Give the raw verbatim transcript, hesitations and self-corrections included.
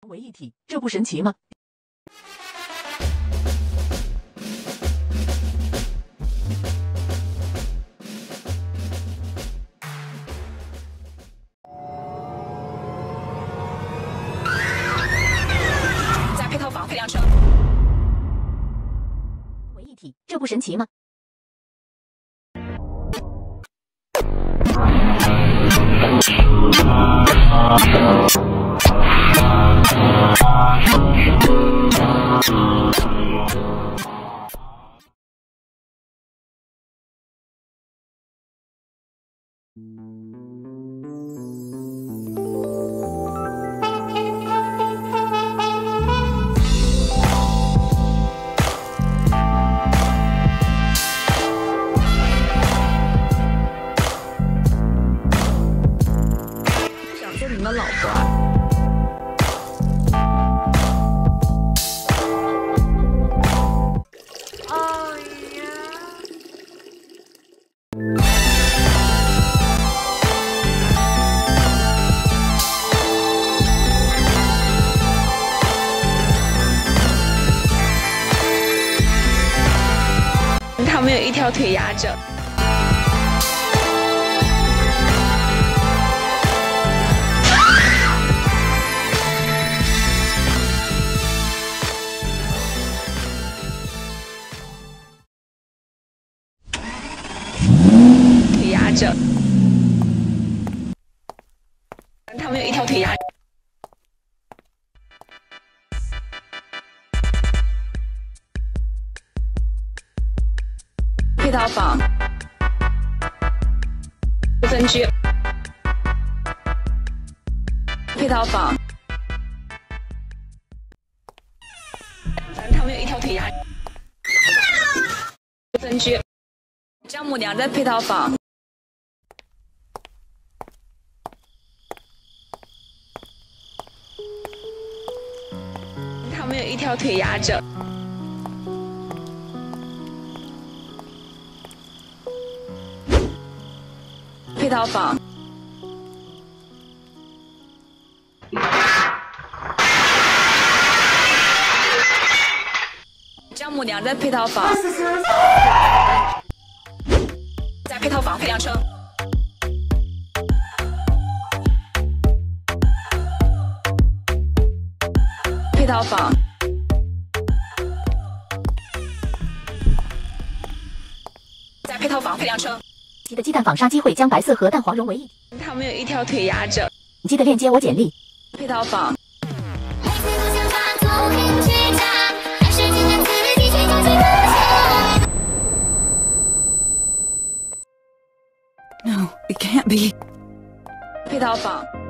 为一体，这不神奇吗？ 再配套房配辆车， 为一体，这不神奇吗？ 想做你们老婆。 他们有一条腿压着。腿压着。他们有一条腿压着。 配套房，不分居。配套房，他们有一条腿压。不分居。丈母娘在配套房。他们有一条腿压着。 配套房，丈母娘在配套房，在配套房配辆车，配套房，在配套房配辆车。 鸡的鸡蛋纺纱机会将白色和蛋黄融为一体。 他们有一条腿压着。 鸡的链接我简历。 配套房。 No, it can't be. 配套房。